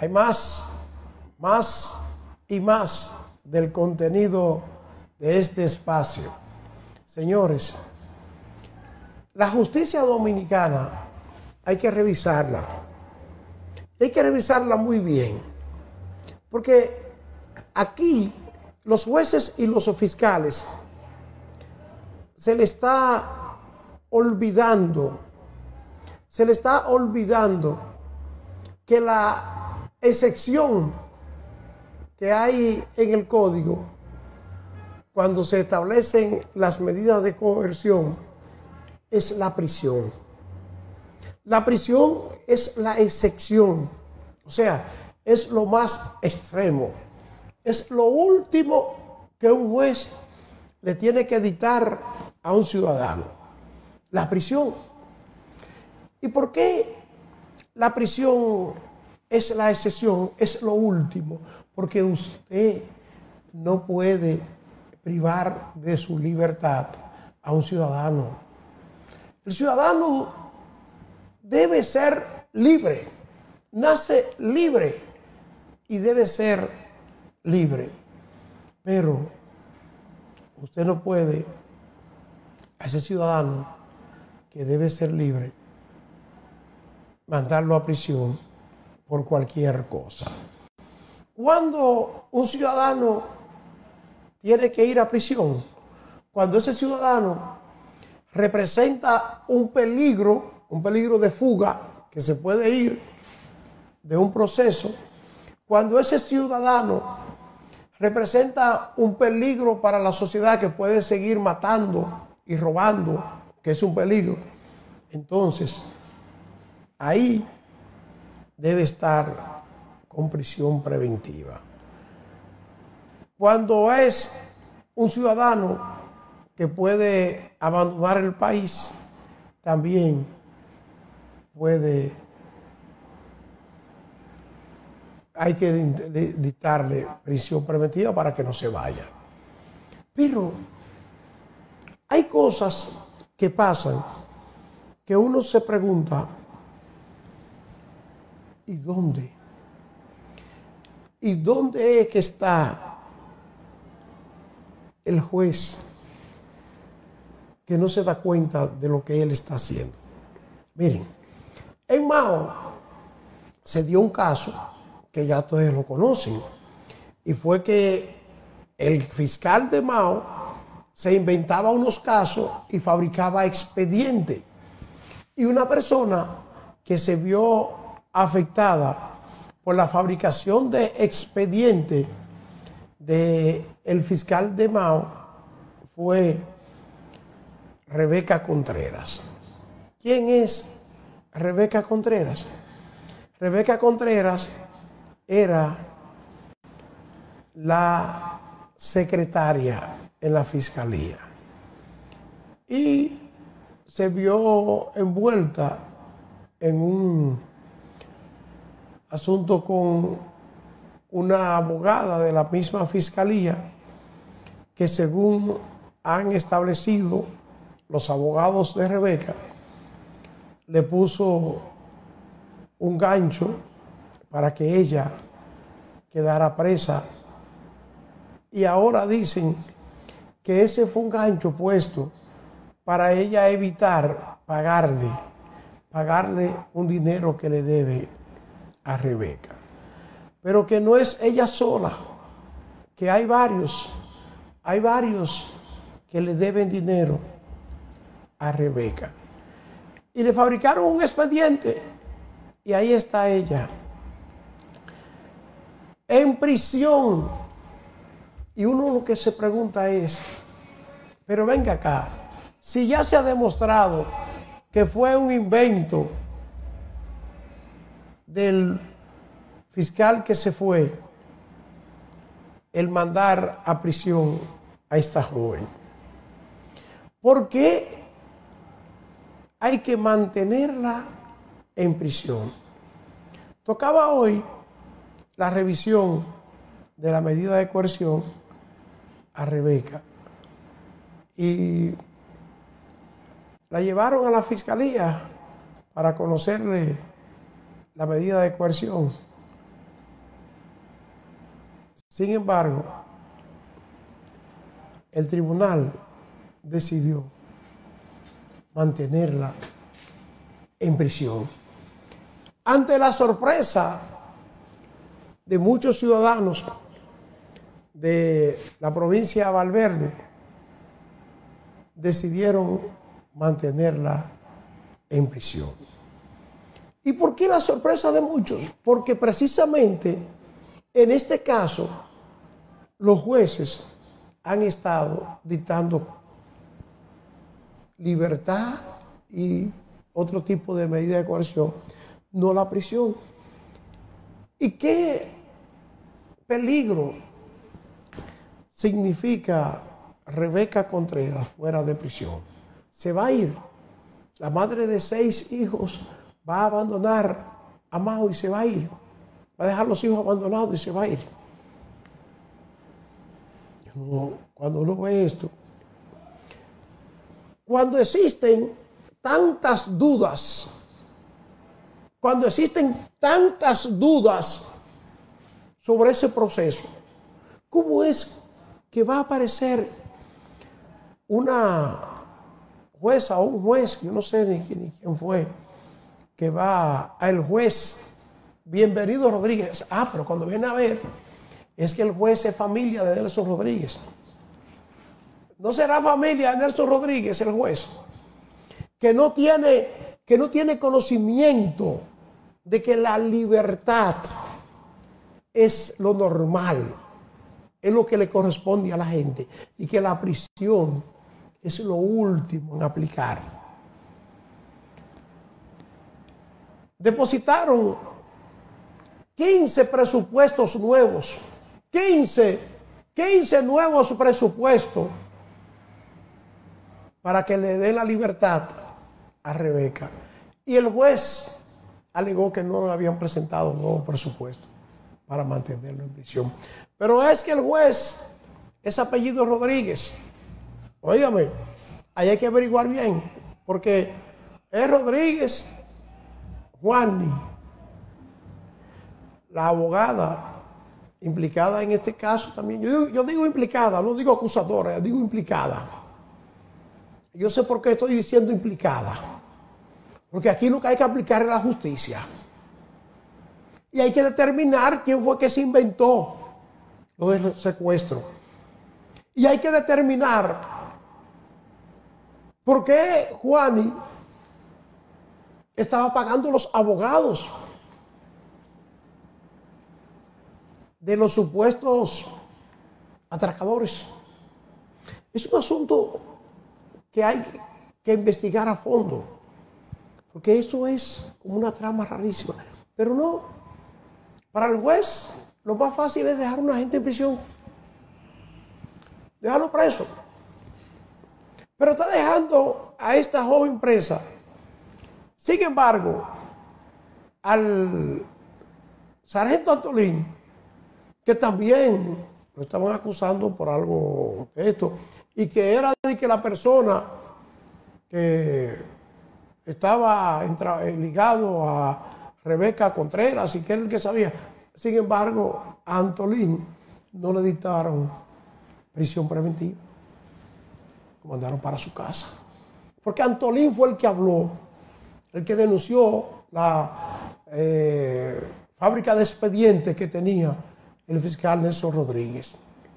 hay más y más del contenido de este espacio. Señores, la justicia dominicana hay que revisarla. Hay que revisarla muy bien. Porque aquí los jueces y los fiscales se le está olvidando que la excepción que hay en el código cuando se establecen las medidas de coerción es la prisión. La prisión es la excepción, o sea, es lo más extremo, es lo último que un juez le tiene que dictar a un ciudadano, la prisión. ¿Y por qué la prisión es la excepción, es lo último? Porque usted no puede privar de su libertad a un ciudadano. El ciudadano debe ser libre, nace libre y debe ser libre. Pero usted no puede a ese ciudadano que debe ser libre mandarlo a prisión por cualquier cosa. Cuando un ciudadano tiene que ir a prisión, cuando ese ciudadano representa un peligro de fuga, que se puede ir de un proceso, cuando ese ciudadano representa un peligro para la sociedad, que puede seguir matando y robando, que es un peligro, entonces ahí debe estar con prisión preventiva. Cuando es un ciudadano que puede abandonar el país, también hay que dictarle prisión preventiva para que no se vaya. Pero hay cosas que pasan que uno se pregunta, ¿y dónde? ¿Y dónde es que está el juez que no se da cuenta de lo que él está haciendo? Miren, en Mao se dio un caso que ya todos lo conocen, y fue que el fiscal de Mao se inventaba unos casos y fabricaba expedientes, y una persona que se vio afectada por la fabricación de expedientes del fiscal de Mao fue Rebeca Contreras. ¿Quién es Rebeca Contreras? Rebeca Contreras era la secretaria en la fiscalía y se vio envuelta en un asunto con una abogada de la misma fiscalía, que según han establecido los abogados de Rebeca, le puso un gancho para que ella quedara presa, y ahora dicen que ese fue un gancho puesto para ella evitar pagarle un dinero que le debe a Rebeca. Pero que no es ella sola, que hay varios que le deben dinero a Rebeca. Y le fabricaron un expediente, y ahí está ella, en prisión. Y uno lo que se pregunta es, pero venga acá, si ya se ha demostrado que fue un invento del fiscal que se fue el mandar a prisión a esta joven, ¿por qué hay que mantenerla en prisión? Tocaba hoy la revisión de la medida de coerción a Rebeca y la llevaron a la fiscalía para conocerle la medida de coerción, Sin embargo, el tribunal decidió mantenerla en prisión. Ante la sorpresa de muchos ciudadanos de la provincia de Valverde, decidieron mantenerla en prisión. ¿Y por qué la sorpresa de muchos? Porque precisamente en este caso los jueces han estado dictando libertad y otro tipo de medida de coerción, no la prisión. ¿Y qué peligro significa Rebeca Contreras fuera de prisión? Se va a ir. La madre de 6 hijos va a abandonar a Mao y se va a ir. Va a dejar los hijos abandonados y se va a ir. Cuando uno ve esto, cuando existen tantas dudas, sobre ese proceso, ¿cómo es que va a aparecer una jueza o un juez, yo no sé ni quién fue, que va al juez Bienvenido Rodríguez? Pero cuando viene a ver, es que el juez es familia de Nelson Rodríguez. ¿No será familia de Nelson Rodríguez el juez? Que no tiene conocimiento de que la libertad es lo normal, es lo que le corresponde a la gente, y que la prisión es lo último en aplicar. Depositaron 15 presupuestos nuevos, 15 nuevos presupuestos para que le dé la libertad a Rebeca. Y el juez alegó que no le habían presentado un nuevo presupuesto para mantenerlo en prisión. Pero es que el juez es apellido Rodríguez. Óigame, ahí hay que averiguar bien, porque es Rodríguez Juani, la abogada implicada en este caso también. Yo digo implicada, no digo acusadora, digo implicada. Yo sé por qué estoy diciendo implicada. Porque aquí lo que hay que aplicar es la justicia. Y hay que determinar quién fue que se inventó lo del secuestro. Y hay que determinar por qué Juani estaba pagando los abogados de los supuestos atracadores. Es un asunto que hay que investigar a fondo, porque eso es como una trama rarísima. Pero no, para el juez lo más fácil es dejar a una gente en prisión, dejarlo preso. Pero está dejando a esta joven presa. Sin embargo, al sargento Antolín, que también lo estaban acusando por algo de esto, y que era de que la persona que estaba ligado a Rebeca Contreras y que era el que sabía. Sin embargo, a Antolín no le dictaron prisión preventiva, lo mandaron para su casa, porque Antolín fue el que habló, el que denunció la fábrica de expedientes que tenía el fiscal Nelson Rodríguez.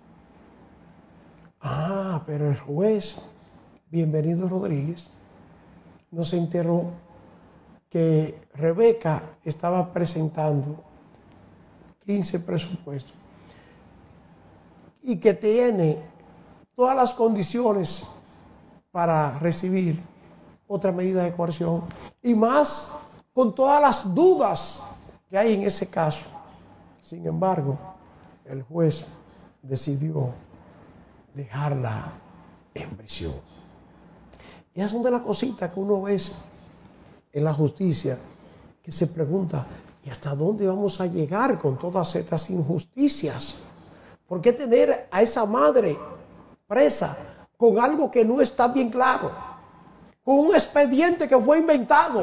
Pero el juez Bienvenido Rodríguez no se enteró que Rebeca estaba presentando 15 presupuestos y que tiene todas las condiciones para recibir otra medida de coerción, y más con todas las dudas que hay en ese caso. Sin embargo, el juez decidió dejarla en prisión. Y esas son de las cositas que uno ve en la justicia, que se pregunta, ¿y hasta dónde vamos a llegar con todas estas injusticias? ¿Por qué tener a esa madre presa con algo que no está bien claro? Con un expediente que fue inventado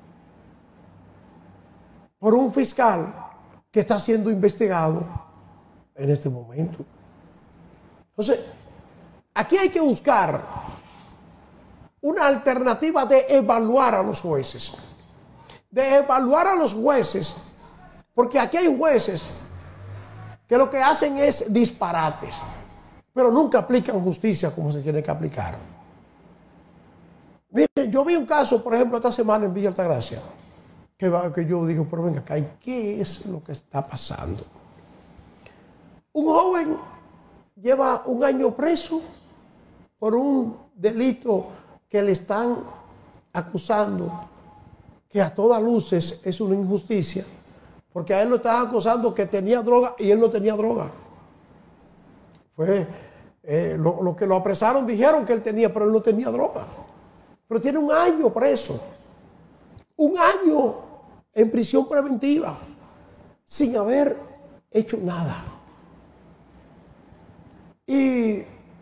por un fiscal que está siendo investigado en este momento. Entonces, aquí hay que buscar una alternativa de evaluar a los jueces. De evaluar a los jueces, porque aquí hay jueces que lo que hacen es disparates, pero nunca aplican justicia como se tiene que aplicar. Miren, yo vi un caso, por ejemplo, esta semana en Villa Altagracia, que yo digo, pero venga acá, ¿qué es lo que está pasando? Un joven lleva 1 año preso por un delito que le están acusando, que a todas luces es una injusticia, porque a él lo estaban acusando que tenía droga y él no tenía droga. Fue lo que lo apresaron, dijeron que él tenía, pero él no tenía droga. Pero tiene 1 año preso, 1 año en prisión preventiva, sin haber hecho nada. Y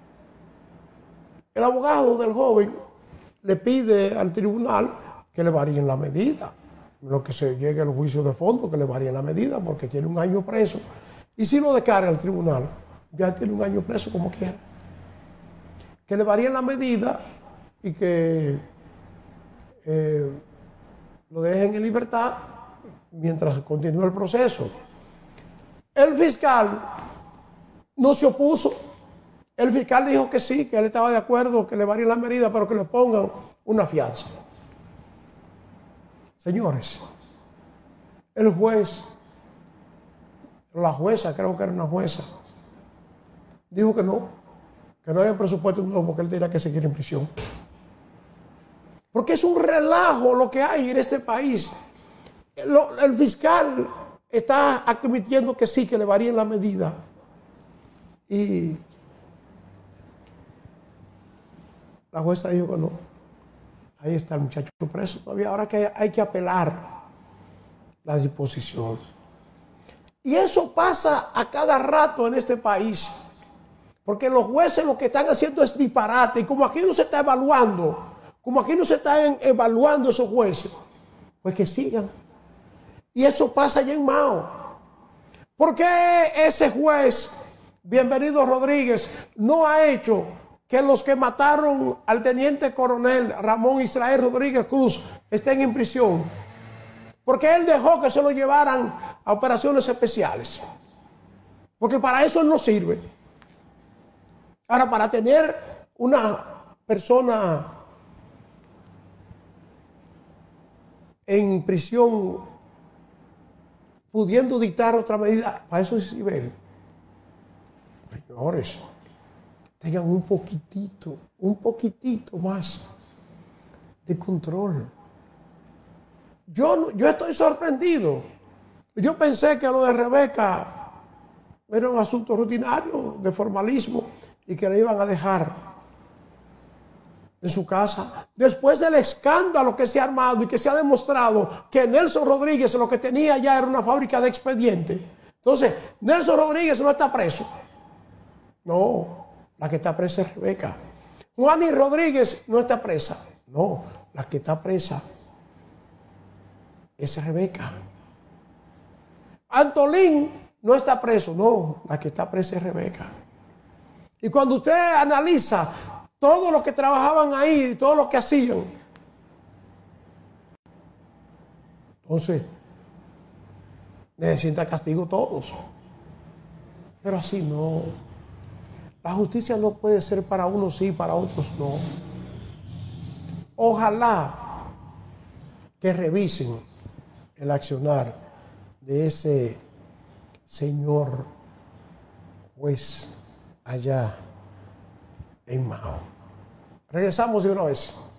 el abogado del joven le pide al tribunal que le varíen la medida, lo que se llegue al juicio de fondo, que le varíen la medida, porque tiene 1 año preso. Y si lo descarga el tribunal, ya tiene 1 año preso como quiera. Que le varíen la medida y que lo dejen en libertad mientras continúa el proceso. El fiscal no se opuso. El fiscal dijo que sí, que él estaba de acuerdo, que le varíen la medida, pero que le pongan una fianza. Señores, el juez, la jueza, creo que era una jueza, dijo que no había presupuesto nuevo porque él tenía que seguir en prisión. Porque es un relajo lo que hay en este país. El fiscal está admitiendo que sí, que le varíen la medida. Y la jueza dijo que no. Ahí está el muchacho preso todavía. Ahora que hay que apelar la disposición. Y eso pasa a cada rato en este país. Porque los jueces lo que están haciendo es disparate. Y como aquí no se está evaluando, esos jueces, pues que sigan. Y eso pasa allá en Mao. ¿Por qué ese juez, Bienvenido Rodríguez, no ha hecho que los que mataron al teniente coronel Ramón Israel Rodríguez Cruz estén en prisión? Porque él dejó que se lo llevaran a operaciones especiales. Porque para eso no sirve. Ahora, para tener una persona en prisión pudiendo dictar otra medida, para eso es nivel. Señores, tengan un poquitito más de control. Yo estoy sorprendido. Yo pensé que lo de Rebeca era un asunto rutinario, de formalismo, y que le iban a dejar en su casa. Después del escándalo que se ha armado y que se ha demostrado que Nelson Rodríguez lo que tenía ya era una fábrica de expedientes. Entonces, Nelson Rodríguez no está preso. No, la que está presa es Rebeca. Juani Rodríguez no está presa. No, la que está presa es Rebeca. Antolín no está preso. No, la que está presa es Rebeca. Y cuando usted analiza todos los que trabajaban ahí, todos los que hacían, entonces necesitan castigo todos. Pero así no. La justicia no puede ser para unos sí, para otros no. Ojalá que revisen el accionar de ese señor juez allá en Mao. Regresamos de una vez.